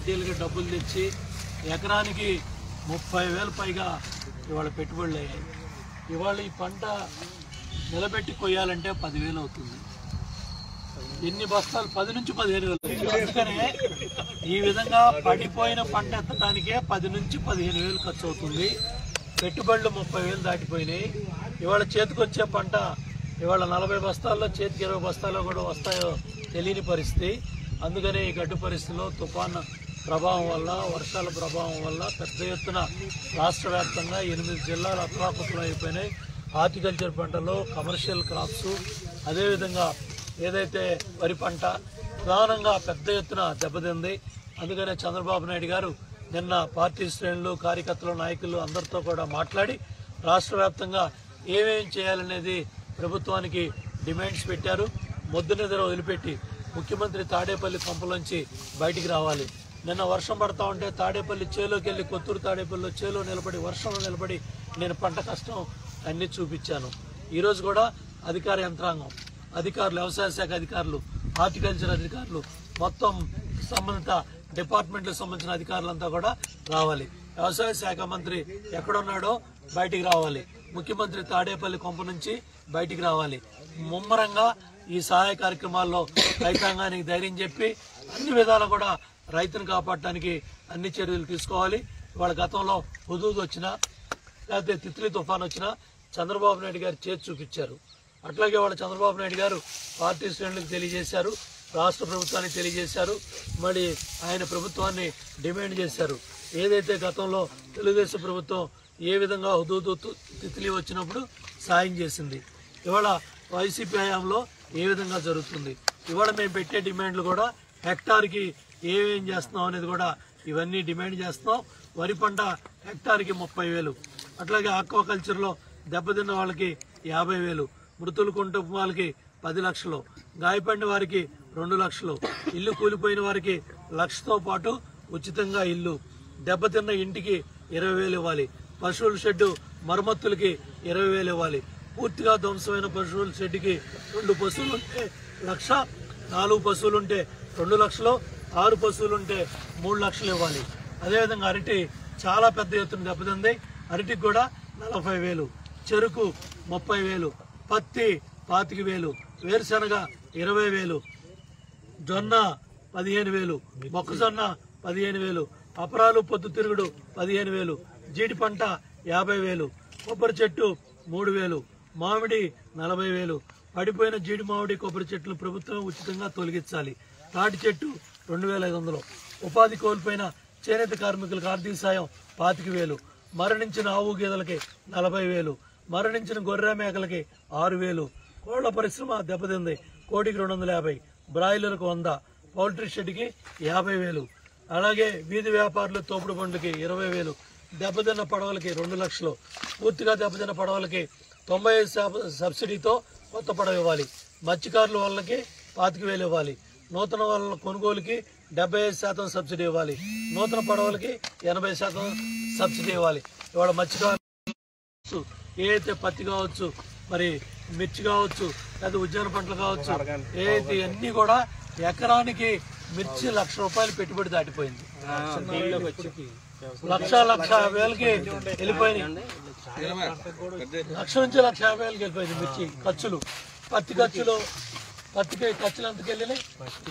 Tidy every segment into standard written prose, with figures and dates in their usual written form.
వడ్డీలకి డబ్బులు తెచ్చి ఎకరానికి 30,000 పైగా ఇవాళ పెట్టుబడులు అయ్యాయి. ఇవాళ ఈ పంట నిలబెట్టి కొయ్యాలంటే 10,000 అవుతుంది. ఎన్ని బస్తాలు? 10 నుంచి 15,000. అందుకనే ఈ విధంగా పడిపోయిన పంట ఎత్తడానికే 10 నుంచి 15,000 ఖర్చు అవుతుంది. పెట్టుబడులు 30,000 దాటిపోయినాయి. ఇవాళ చేతికొచ్చే పంట ఇవాళ 40 బస్తాల్లో చేతికి 20 బస్తాల్లో కూడా వస్తాయో తెలియని పరిస్థితి. అందుకనే ఈ గడ్డు పరిస్థితిలో తుఫాను ప్రభావం వల్ల, వర్షాల ప్రభావం వల్ల పెద్ద ఎత్తున రాష్ట్ర వ్యాప్తంగా 8 జిల్లాలు అతలాకుతలం అయిపోయినాయి. హార్టికల్చర్ పంటలో, కమర్షియల్ క్రాప్స్, అదేవిధంగా ఏదైతే వరి పంట ప్రధానంగా పెద్ద ఎత్తున దెబ్బతింది. అందుకనే చంద్రబాబు నాయుడు గారు నిన్న పార్టీ శ్రేణులు, కార్యకర్తలు, నాయకులు అందరితో కూడా మాట్లాడి రాష్ట్ర వ్యాప్తంగా ఏమేం చేయాలనేది ప్రభుత్వానికి డిమాండ్స్ పెట్టారు. మొద్దు నిద్ర వదిలిపెట్టి ముఖ్యమంత్రి తాడేపల్లి పంపులోంచి బయటికి రావాలి. నిన్న వర్షం పడతా ఉంటే తాడేపల్లి చేలోకి వెళ్ళి కొత్తూరు తాడేపల్లిలో చేలో నిలబడి, వర్షంలో నిలబడి నేను పంట కష్టం అన్ని చూపించాను. ఈరోజు కూడా అధికార యంత్రాంగం, అధికారులు, వ్యవసాయ శాఖ అధికారులు, హార్టికల్చర్ అధికారులు, మొత్తం సంబంధిత డిపార్ట్మెంట్లకు సంబంధించిన అధికారులంతా కూడా రావాలి. వ్యవసాయ శాఖ మంత్రి ఎక్కడున్నాడో బయటికి రావాలి. ముఖ్యమంత్రి తాడేపల్లి కొంప నుంచి బయటికి రావాలి. ముమ్మరంగా ఈ సహాయ కార్యక్రమాల్లో రైతాంగానికి ధైర్యం చెప్పి అన్ని విధాలు కూడా రైతును కాపాడటానికి అన్ని చర్యలు తీసుకోవాలి. వాళ్ళ గతంలో హుదూద్ వచ్చినా లేకపోతే తిత్లీ తుఫాన్ వచ్చినా చంద్రబాబు నాయుడు గారు చేతి చూపించారు. అట్లాగే వాళ్ళ చంద్రబాబు నాయుడు గారు పార్టీ శ్రేణులకు తెలియజేశారు, రాష్ట్ర ప్రభుత్వానికి తెలియజేశారు, మరి ఆయన ప్రభుత్వాన్ని డిమాండ్ చేశారు. ఏదైతే గతంలో తెలుగుదేశం ప్రభుత్వం ఏ విధంగా హుదూద్ తిత్లీ వచ్చినప్పుడు సాయం చేసింది, ఇవాళ వైసీపీ హయాంలో ఏ విధంగా జరుగుతుంది. ఇవాళ మేము పెట్టే డిమాండ్లు కూడా హెక్టార్కి ఏమేం చేస్తున్నాం అనేది కూడా ఇవన్నీ డిమాండ్ చేస్తున్నాం. వరి పంట హెక్టార్కి 30,000, అట్లాగే ఆక్వాకల్చర్లో దెబ్బతిన్న వాళ్ళకి 50,000, మృతుల కుటుంబాలకి 10 లక్షలు, గాయపడిన వారికి 2 లక్షలు, ఇల్లు కూలిపోయిన వారికి 1,00,000తో పాటు ఉచితంగా ఇల్లు, దెబ్బతిన్న ఇంటికి 20,000 ఇవ్వాలి, పశువుల షెడ్డు మరమ్మతులకి 20,000 ఇవ్వాలి, పూర్తిగా ధ్వంసమైన పశువుల షెడ్డుకి 2 పశువులుంటే 1,00,000, 4 పశువులుంటే 2 లక్షలు, 6 పశువులుంటే 3 లక్షలు ఇవ్వాలి. అదేవిధంగా అరటి చాలా పెద్ద ఎత్తున దెబ్బతింది. అరటికి కూడా 40,000, చెరుకు 30,000, పత్తి 25,000, వేరుశనగ 20,000, జొన్న 15,000, మొక్కజొన్న 15,000, అపరాలు పొద్దుతిరుగుడు 15,000, జీడి పంట 50,000, కొబ్బరి చెట్టు 3,000, మామిడి 40,000, పడిపోయిన జీడి మామిడి కొబ్బరి చెట్లు ప్రభుత్వం ఉచితంగా తొలగించాలి. తాటి చెట్టు 2,500, ఉపాధి కోల్పోయిన చేనేత కార్మికులకు ఆర్థిక సాయం 25,000, మరణించిన ఆవు గేదెలకి 40,000, మరణించిన గొర్రె మేకలకి 6,000, కోళ్ల పరిశ్రమ దెబ్బతింది, కోడికి 250, బ్రాయిలర్కు 100, పౌల్ట్రీ షెడ్కి 50,000, అలాగే వీధి వ్యాపారులు తోపుడు బండ్లకి 20,000, దెబ్బతిన్న పడవలకి 2 లక్షలు, పూర్తిగా దెబ్బతిన్న పడవలకి 95% సబ్సిడీతో కొత్త పడవ ఇవ్వాలి, మత్స్యకారుల వాళ్ళకి 25,000 ఇవ్వాలి, నూతన వాళ్ళ కొనుగోలుకి 75% సబ్సిడీ ఇవ్వాలి, నూతన పడవలకి 80% సబ్సిడీ ఇవ్వాలి. ఇవాళ మత్స్యకారులు ఏదైతే పత్తి కావచ్చు, మరి మిర్చి కావచ్చు, లేదా ఉద్యాన పంటలు కావచ్చు, ఏదైతే అన్ని కూడా ఎకరానికి మిర్చి 1,00,000 రూపాయలు పెట్టుబడి దాటిపోయింది. 1,50,000కి వెళ్ళిపోయింది. 1,00,000 నుంచి 1,50,000కి వెళ్ళిపోయింది మిర్చి ఖర్చులు. పత్తి ఖర్చులు ఎంతకి వెళ్ళినాయి?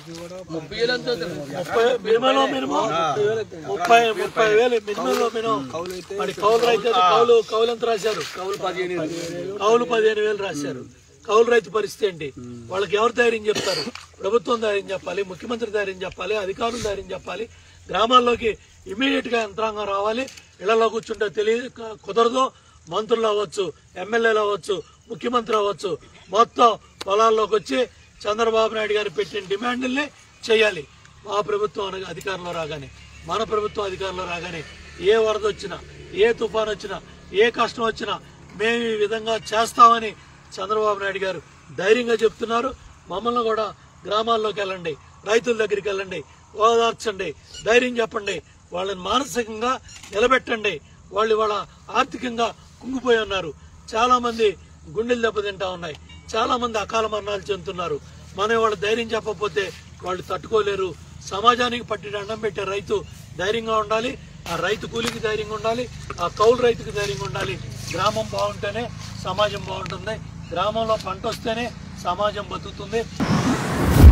30,000 మినిమంలో మినిమం 30,000 మినిమంలో మినిమం. మరి కౌలు రైతు కౌలు ఎంత రాశారు? కౌలు 15,000 రాశారు. కౌలు రైతు పరిస్థితి ఏంటి? వాళ్ళకి ఎవరు ధైర్యం చెప్తారు? ప్రభుత్వం ధైర్యం చెప్పాలి, ముఖ్యమంత్రి ధైర్యం చెప్పాలి, అధికారులు ధైర్యం చెప్పాలి. గ్రామాల్లోకి ఇమీడియట్ గా యంత్రాంగం రావాలి. ఇళ్లలో కూర్చుంటే కుదరదు. మంత్రులు అవ్వచ్చు, ఎమ్మెల్యేలు అవ్వచ్చు, ముఖ్యమంత్రి అవ్వచ్చు, మొత్తం పొలాల్లోకి వచ్చి చంద్రబాబు నాయుడు గారు పెట్టిన డిమాండ్ని చేయాలి. మా ప్రభుత్వం అధికారంలో రాగానే, మన ప్రభుత్వం అధికారంలో రాగానే ఏ వరద వచ్చినా, ఏ తుఫాన్ వచ్చినా, ఏ కష్టం వచ్చినా మేము ఈ విధంగా చేస్తామని చంద్రబాబు నాయుడు గారు ధైర్యంగా చెప్తున్నారు. మమ్మల్ని కూడా గ్రామాల్లోకి వెళ్ళండి, రైతుల దగ్గరికి వెళ్ళండి, ఓదార్చండి, ధైర్యం చెప్పండి, వాళ్ళని మానసికంగా నిలబెట్టండి. వాళ్ళు ఇవాళ ఆర్థికంగా కుంగిపోయి ఉన్నారు. చాలా మంది గుండెలు దెబ్బతింటా ఉన్నాయి, చాలా మంది అకాల మరణాలు చెందుతున్నారు. మనం వాళ్ళ ధైర్యం చెప్పకపోతే వాళ్ళు తట్టుకోలేరు. సమాజానికి పట్టి దండం పెట్టే రైతు ధైర్యంగా ఉండాలి, ఆ రైతు కూలికి ధైర్యంగా ఉండాలి, ఆ కౌలు రైతుకి ధైర్యంగా ఉండాలి. గ్రామం బాగుంటేనే సమాజం బాగుంటుంది, గ్రామంలో పంట వస్తేనే సమాజం బతుకుతుంది.